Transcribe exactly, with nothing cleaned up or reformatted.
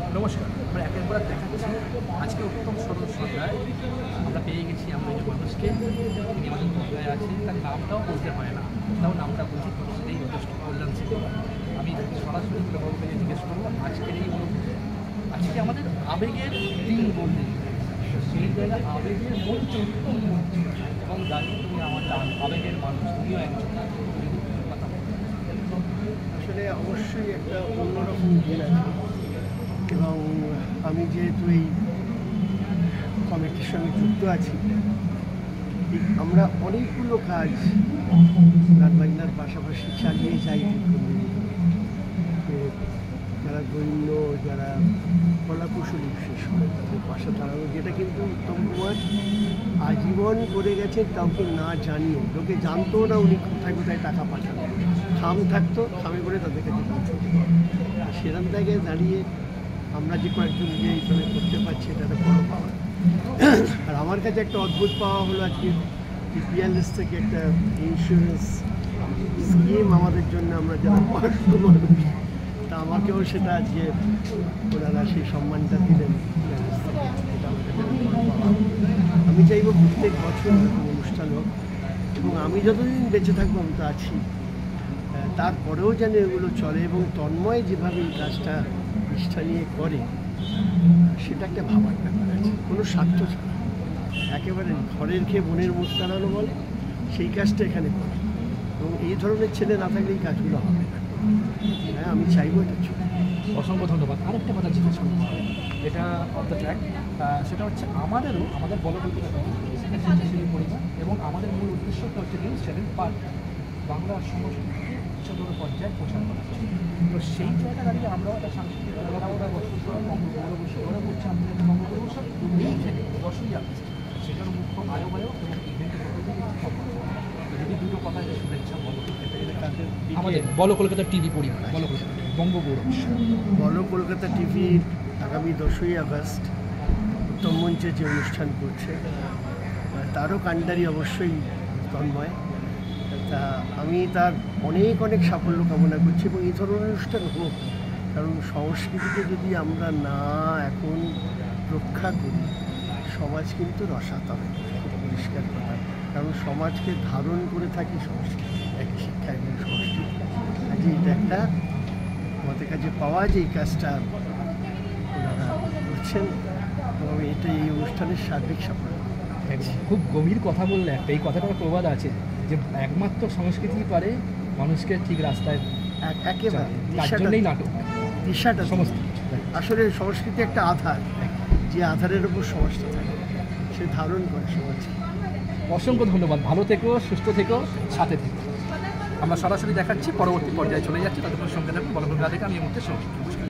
নমস্কার, আমরা একের পর এক দেখাচ্ছি আজকে উত্তম সরল সন্ধ্যায় আমরা পেয়ে গেছি আমরা যে মানুষকে তিনি আমাদের পর্যায়ে আছেন, তার নামটাও বলতে হয় না, তাও নামটা বলছি সেটাই যথেষ্ট কল্যাণ ছিল। আমি সরাসরি প্রভাব পেয়ে জিজ্ঞেস করবো আজকের এই আজকে আমাদের আবেগের দিন বললেন, সেই জায়গায় আবেগের মঞ্চ উত্তম মঞ্চ এবং জানি তুমি আমাদের আবেগের মানুষ, তুমিও একজন কথা। আসলে অবশ্যই একটা অন্যরকম দিন আছে এবং আমি যেহেতু এই কমিটির সঙ্গে যুক্ত আছি, আমরা অনেকগুলো কাজ গান বাজনার পাশাপাশি চালিয়ে যাই। যারা দৈন্য, যারা কলাকুশলী, বিশেষ করে তাদের পাশে দাঁড়ানো, যেটা কিন্তু উত্তম কুমার আজীবন করে গেছে কাউকে না জানিয়ে। লোকে জানতো না উনি কোথায় কোথায় টাকা পাঠানো, খাম থাকতো, খামে করে তাদের কাছে পৌঁছতো। সেরকম জায়গায় দাঁড়িয়ে আমরা যে কয়েকজন যে এইভাবে করতে পারছি, এটা একটা বড় পাওয়া। আর আমার কাছে একটা অদ্ভুত পাওয়া হলো আজকে পিপিএলএস থেকে একটা ইন্স্যুরেন্স স্কিম আমাদের জন্য, আমরা যারা বয়স্ক মানুষ, তা আমাকেও সেটা আজকে ওনারা সেই সম্মানটা দিলেন। এটা আমার কাছে বড় পাওয়া। আমি চাইবো প্রত্যেক বছর এরকম অনুষ্ঠান হোক এবং আমি যতদিন বেঁচে থাকবো, আমি তো আছি, তারপরেও যেন এগুলো চলে এবং তন্ময় যেভাবে এই কাজটা নিষ্ঠা নিয়ে করে, সেটা একটা ভাবার ব্যাপার আছে, কোনো স্বার্থ ছাড়া। একেবারে ঘরের খেয়ে বোনের মুখ টানানো বলে, সেই কাজটা এখানে করে এবং এই ধরনের ছেলে না থাকলে এই কাজগুলো হবে না। হ্যাঁ, আমি চাইবো এটা চলে। অসংখ্য ধন্যবাদ। আরেকটা কথা জিজ্ঞেস করবো, এটা অফ দ্য ট্র্যাক, সেটা হচ্ছে আমাদেরও আমাদের বলবল্পিতা সেই পরিবার এবং আমাদের মূল উদ্দেশ্যটা হচ্ছে নিউজ চ্যানেল পার্ট বাংলা সংস্কৃতি উচ্চতর পর্যায়ে প্রচার করা। তো সেই জায়গা দাঁড়িয়ে আমরাও একটা সাংস্কৃতিক বঙ্গগৌরব করছি, আমাদের বঙ্গগৌরব উৎসব এইখানে দশই আগস্ট, সেটার মুখ্য আয়োবায়ক এবং ইভেন্টের যদি দুটো কথা শুভেচ্ছা বলো আমাদের বলো কলকাতা টিভি পরিবার, বলো কলকাতা বঙ্গগৌরব বলো কলকাতা টিভির আগামী দশই আগস্ট উত্তম মঞ্চে যে অনুষ্ঠান করছে, তারও কাণ্ডারি অবশ্যই তন্ময়। তা আমি তার অনেক অনেক সাফল্য কামনা করছি এবং এই ধরনের অনুষ্ঠান হোক, কারণ সংস্কৃতিকে যদি আমরা না এখন রক্ষা করি, সমাজ কিন্তু রসাতলে, খুব পরিষ্কার কথা। কারণ সমাজকে ধারণ করে থাকি সংস্কৃতি, এক শিক্ষা এবং সংস্কৃতি। কাজে এটা একটা আমাদের কাছে পাওয়া যে এই কাজটা ওনারা করছেন এবং এটা এই অনুষ্ঠানের সার্বিক সাফল্য। খুব গভীর কথা বললে একটা, এই কথাটার প্রবাদ আছে যে একমাত্র সংস্কৃতি পারে মানুষকে ঠিক রাস্তায়, একেবারে নাটক দিশাটা সমস্ত। আসলে সংস্কৃতি একটা আধার, যে আধারের উপর সমাজটা থাকে, সে ধারণ করে সমাজকে। অসংখ্য ধন্যবাদ, ভালো থেকো, সুস্থ থেকো, সাথে থেকো। আমরা সরাসরি দেখাচ্ছি, পরবর্তী পর্যায়ে চলে যাচ্ছি, তাদের সঙ্গে থাকবো বলবো থেকে আমি এই মুহূর্তে সঙ্গে।